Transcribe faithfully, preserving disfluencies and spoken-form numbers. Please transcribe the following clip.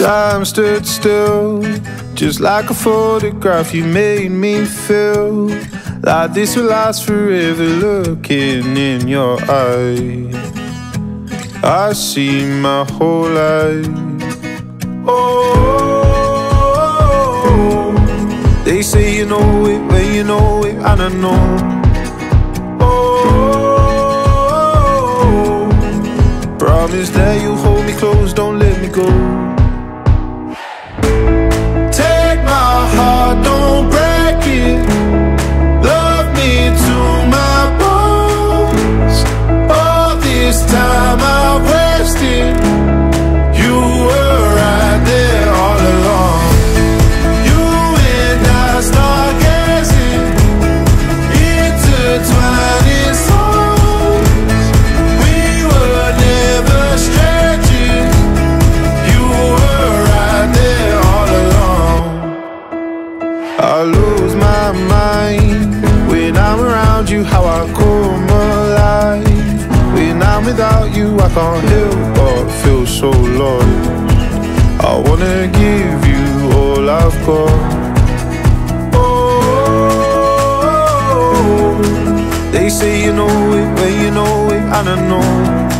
Time stood still, just like a photograph. You made me feel like this will last forever. Looking in your eyes, I see my whole life. Oh, they say you know it when you know it, and I know. Oh, promise that you'll hold me close, don't let me go. Take my heart, don't break it. Love me to my bones. All this time I've wasted, you were right there all along. You and I stargazing, intertwining souls. We were never strangers. You were right there all along. I lose my mind when I'm around you, how I come alive. When I'm without you, I can't help but feel so lost. I wanna give you all I've got. Oh, they say you know it when you know it, and I know.